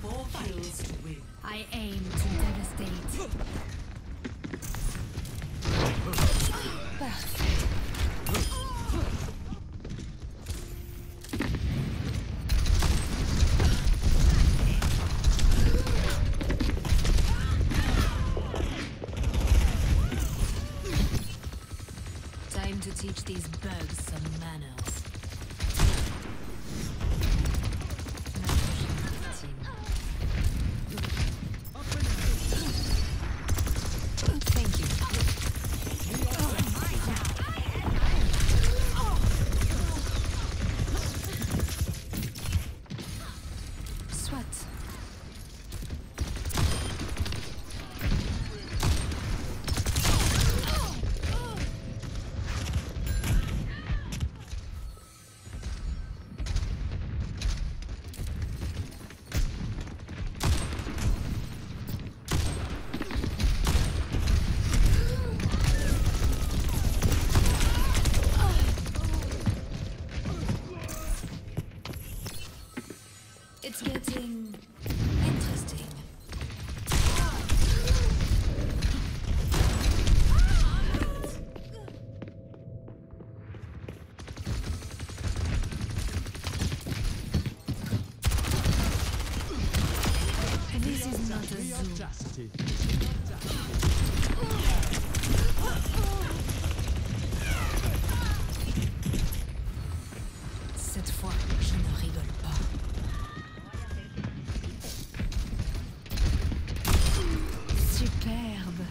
Four kills to win. I aim to devastate. Perfect. Time to teach these bugs some manners. Thank you. Soit. It's getting interesting. This is not a zoo. Cette fois, je ne rigole pas. Superbe.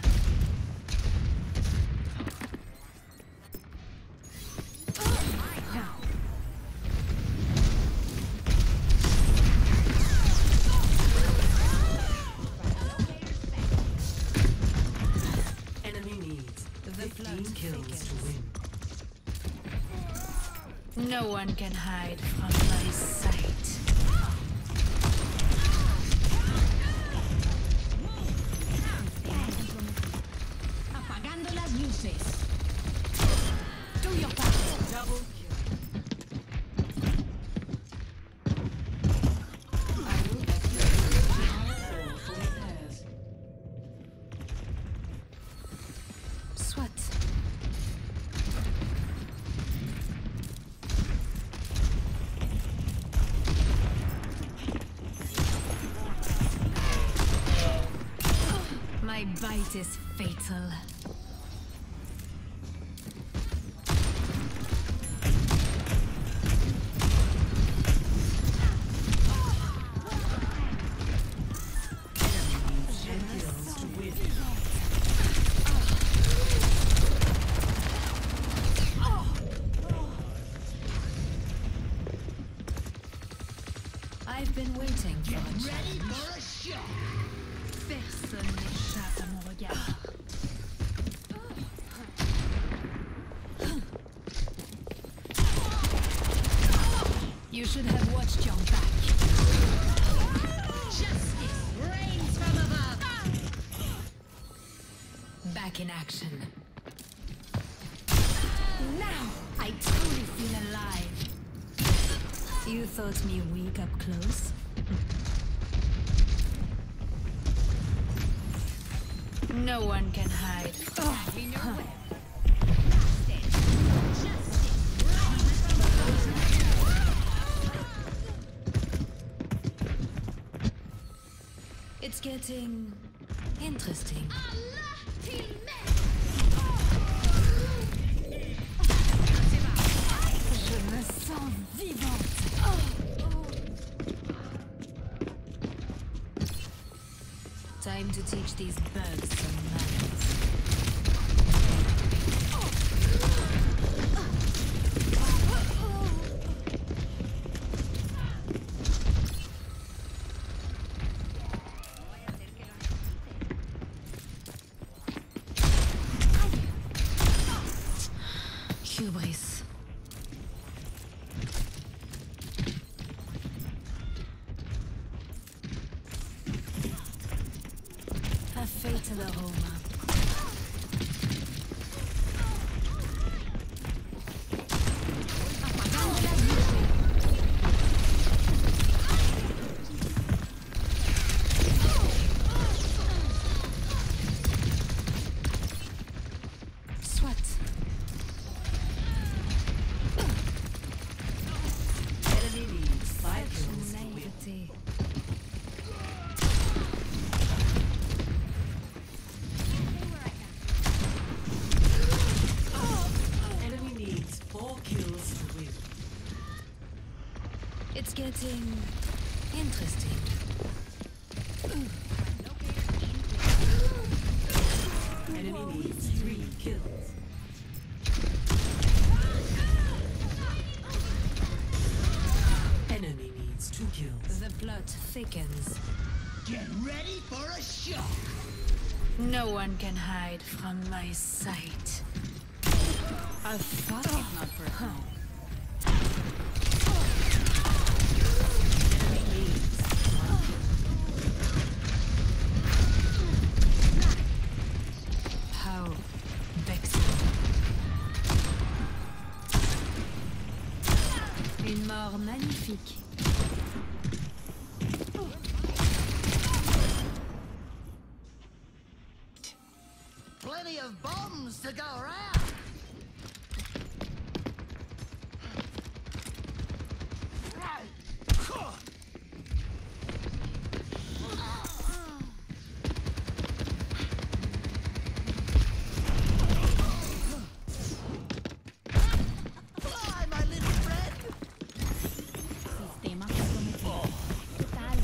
Enemy needs 15 kills to win. No one can hide from my sight. Apagando las luces. Do your part. Double kill. I will execute for repairs. Soit. My bite is fatal. Kills to win. I've been waiting for a challenge. Personne n'échappe à mon regard. You should have watched your back. Justice reigns from above. Back in action. Now I truly feel alive. You thought me weak up close? No one can hide. It's getting interesting. Je me sens vivante. Time to teach these bugs some manners. Hubris. A fatal aroma. Getting interesting. Enemy needs 3 kills. Enemy needs 2 kills. The plot thickens. Get ready for a shock! No one can hide from my sight. A thought if not personal. Enemy needs 1 How vexing. Une mort magnifique. Plenty of bombs to go around! Fly, my little friend! Sistema comprometido. Total.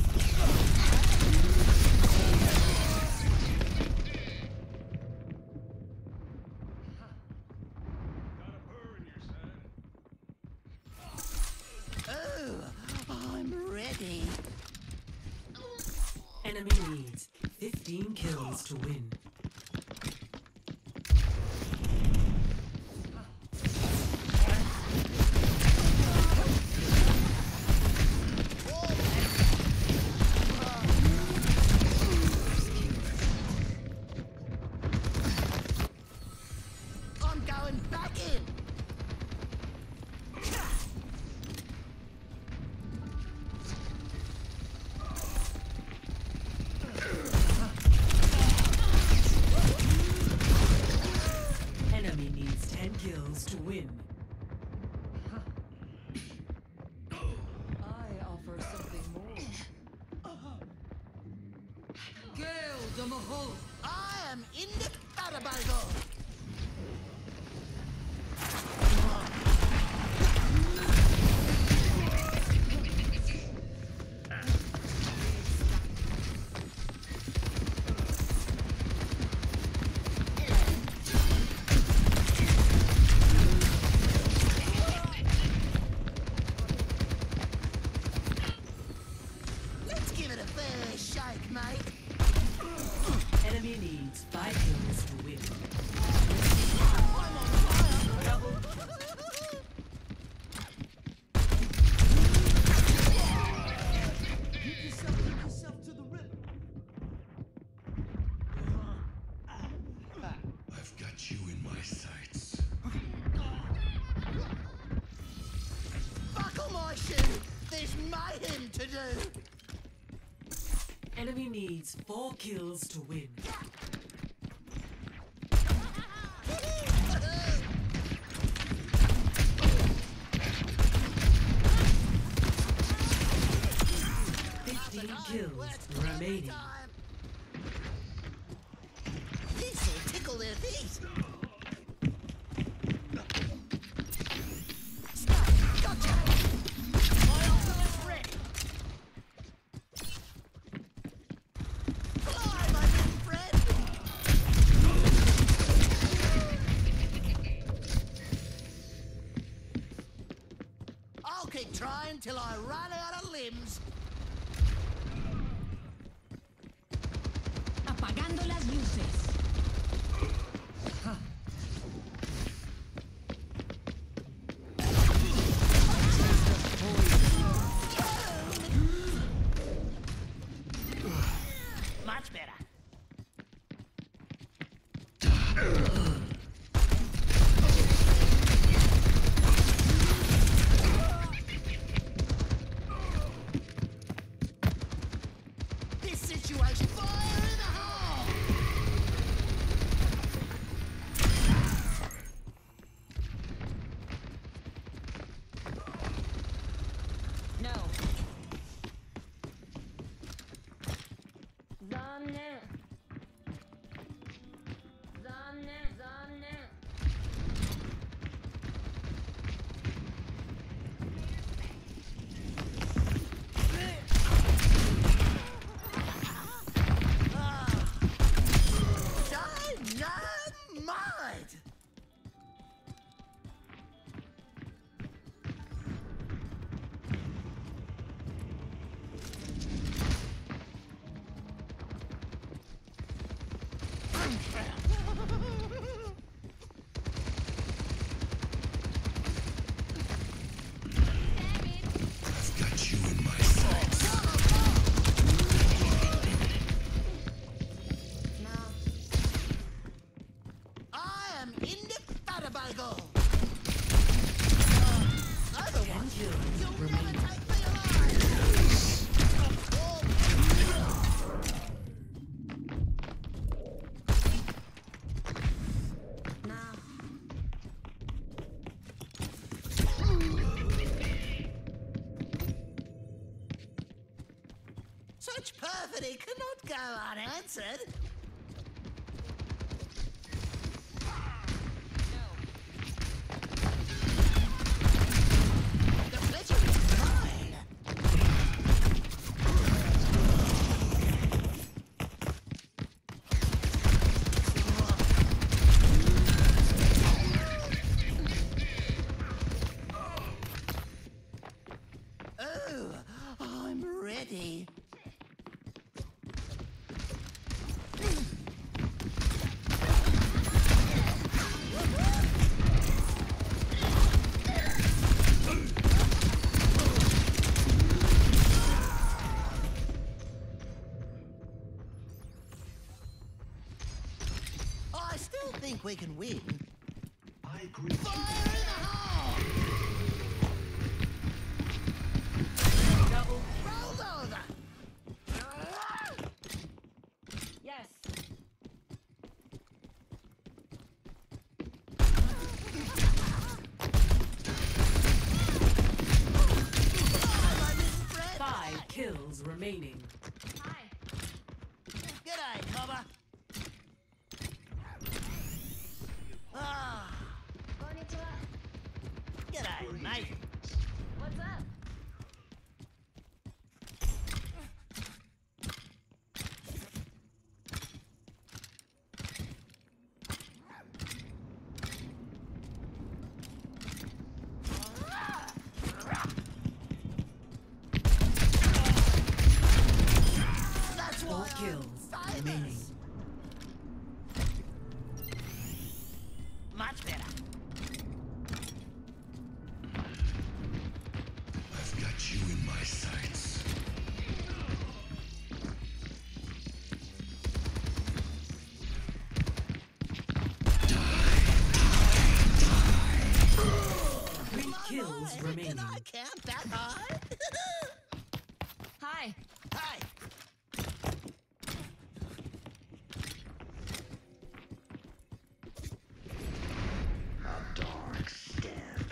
Oh, I'm ready. Enemy needs 15 kills to win. I'm going back in! Enemy needs 10 kills to win. I offer something more. Gale the Mahal! I am indefatigable! Let's give it a fair shake, mate. Enemy needs 5 kills to win. I'm on fire! Double Get yourself to the rim. I've got you in my sights. Buckle my shoe! There's mayhem to do! Enemy needs 4 kills to win. Kills remaining. This'll tickle their feet. Stop! Gotcha! My ultimate's ready. Fly, my little friend. I'll keep trying till I run out of limbs. Apagando las luces. Much better. This situation, fire in the hole! No. Zanne. Zanne, zanne. I've got you in my sights. No. I am indefatigable. Otherwise, you'll never take me alive. No. Such perfidy cannot go unanswered. The pleasure is mine. Oh, I'm ready. I still think we can win. I agree. Fire in the hole! Double Rolled over! Yes. My little friend. 5 kills remaining. Hi. G'day, Cobber. Ah, Konnichiwa. g'day, mate. What's up? That's 4 why I'm kills remaining. famous. Much better. I've got you in my sights. Three kills Can remaining. I count that high? Hi. Hey, A dark stab.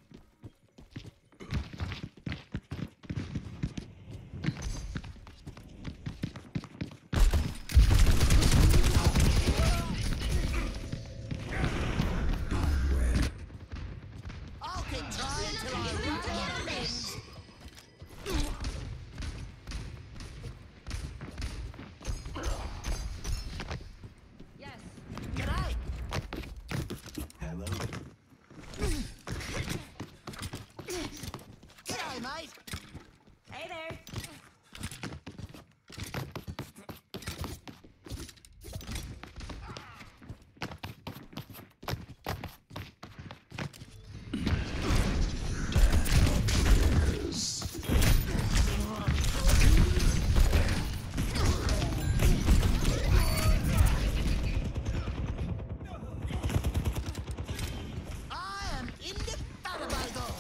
I'll keep trying till I run out of limbs. Yes. G'day. Hello. G'day, mate. Hey there. I am indefatigable.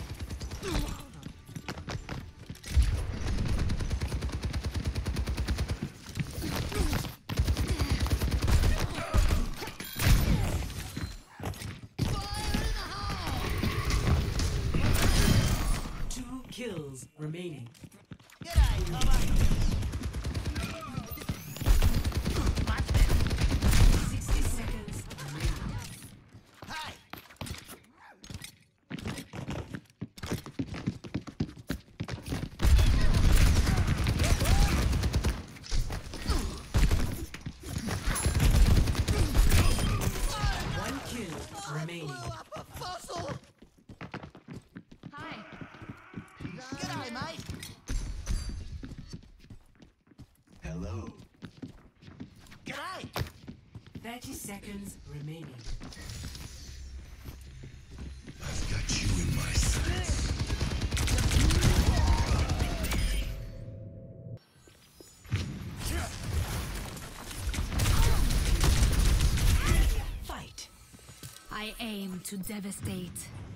Fire in the hole! 2 kills remaining. G'day, Cobber. Much better. 60 seconds remaining. Hey, One kill remaining. blew up a fossil. Hi. G'day, mate. Hello. G'day. 30 seconds remaining. I've got you in my sights. Fight. I aim to devastate.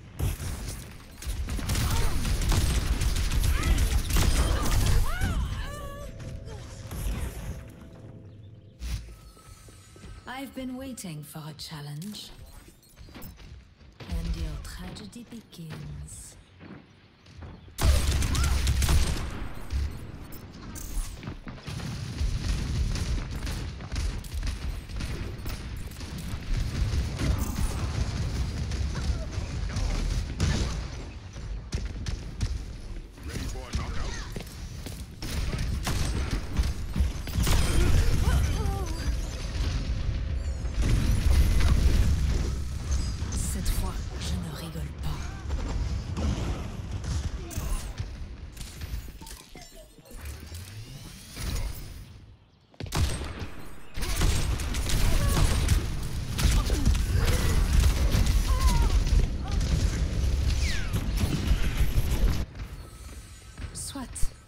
I've been waiting for a challenge. And your tragedy begins. Cette fois, je ne rigole pas. Soit.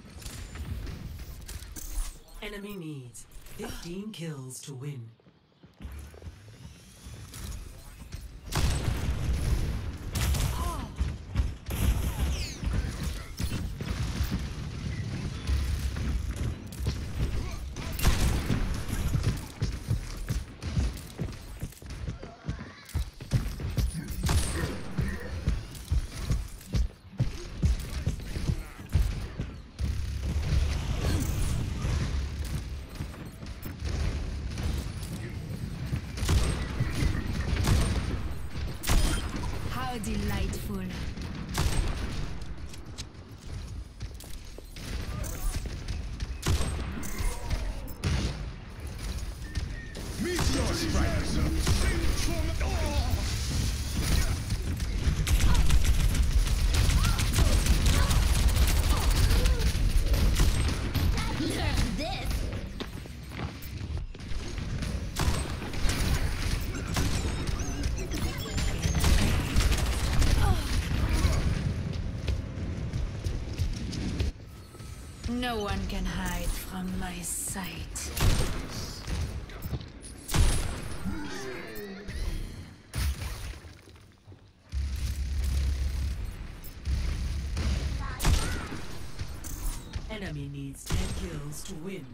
Enemy needs 15 kills to win. How delightful. Meteor strike! No one can hide from my sight. Enemy needs 10 kills to win.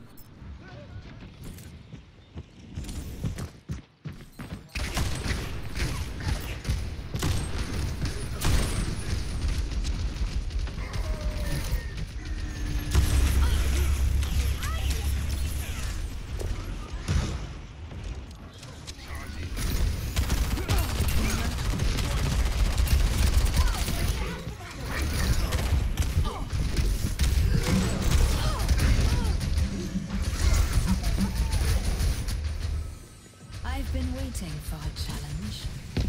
I've been waiting for a challenge.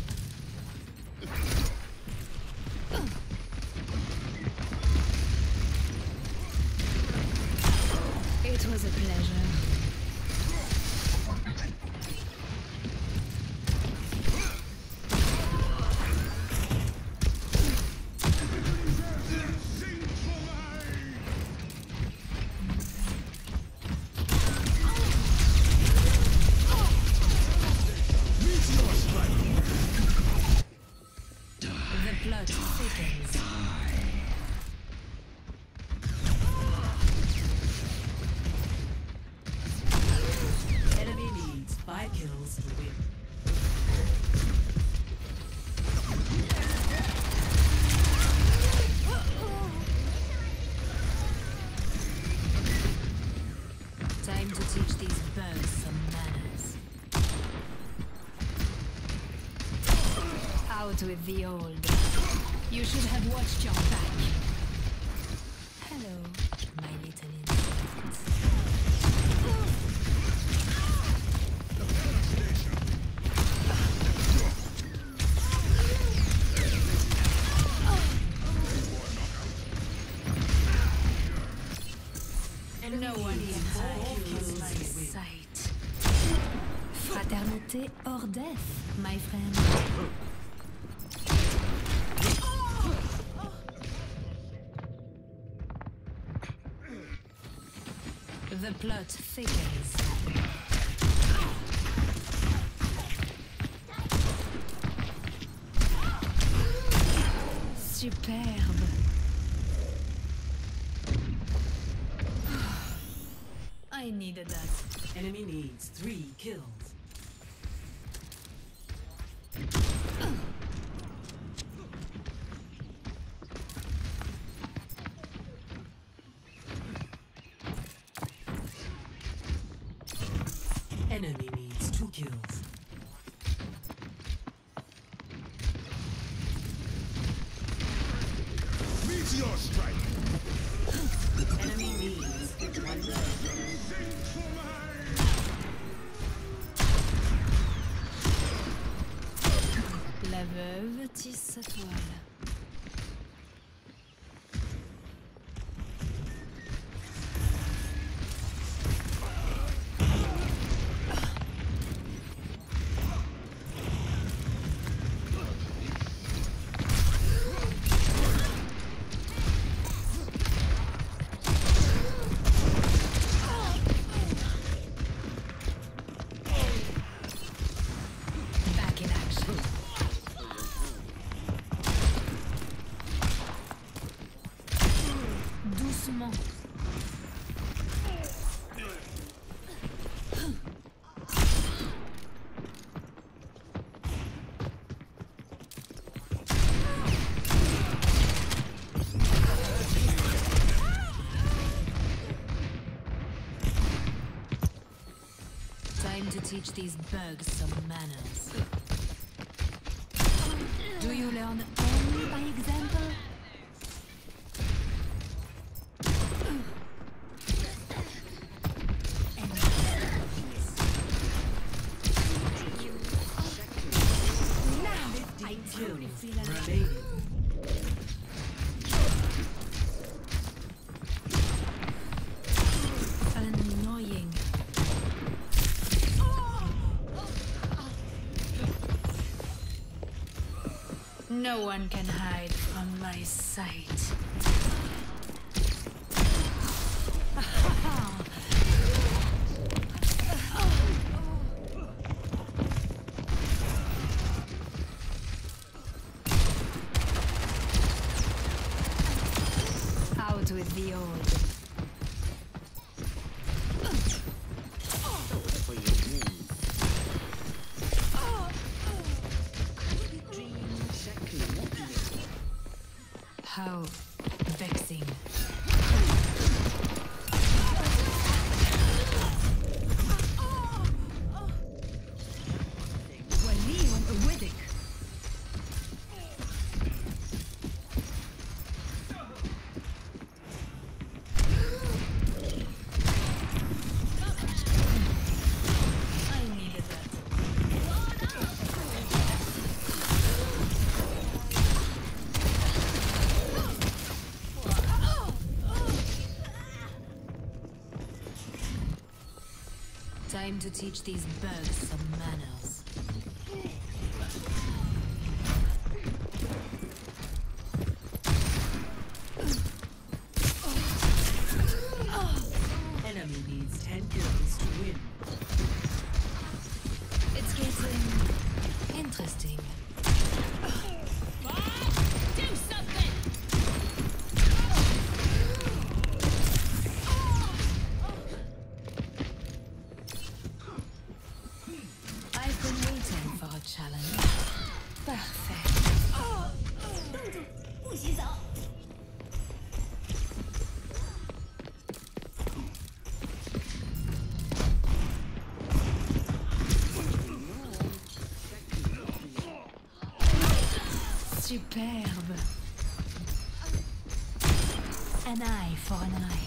It was a pleasure. The plot thickens. Enemy needs 5 kills to win. Time to teach these birds some manners. Out with the old. You should have watched your back. Hello, my little insect. No one can hide from my sight. Fraternity. Beauté or death, my friend. The plot thickens. Superbe. I needed that. Enemy needs 3 kills. Enemy needs 2 kills. Meteor strike! Enemy needs 1 kill. La veuve tisse sa toile. Back in action. Doucement. Time to teach these bugs some manners. Do you learn only by example? Now I truly feel alive. Remaining. Annoying. No one can hide from my sight. Out with the old. How vexing. I needed that. Time to teach these bugs some manners. Enemy needs 10 kills to win. It's getting interesting. Do something! I've been waiting for a challenge. Perfect. 不洗澡。 Superbe. An eye for an eye.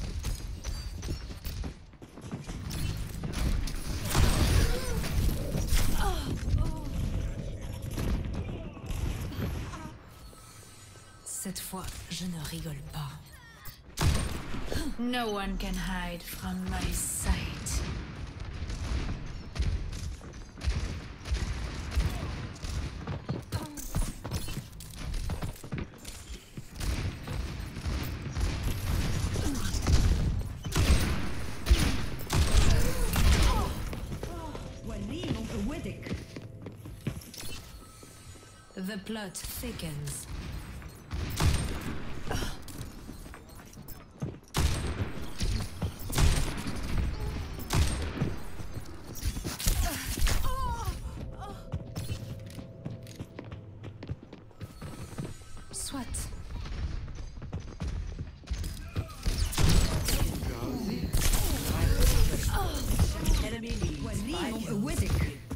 Cette fois, je ne rigole pas. No one can hide from my sight. The plot thickens. Soit. Enemy needs 5 kills.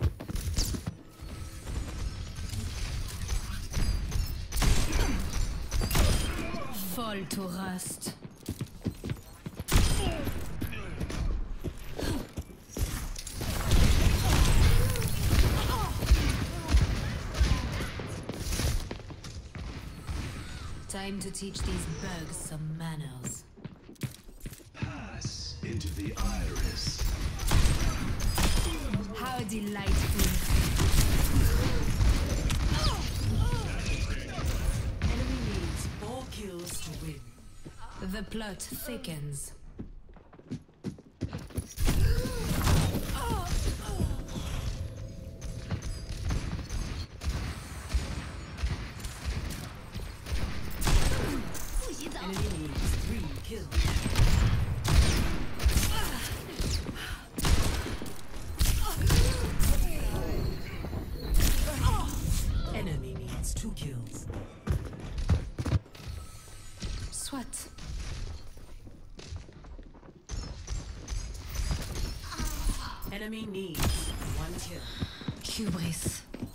Fall to rust. Time to teach these bugs some manners. Pass into the iris. How delightful. Enemy needs 4 kills to win. The plot thickens. Enemy needs 3 kills. Enemy needs 2 kills. Soit. Enemy needs 1 kill. Hubris.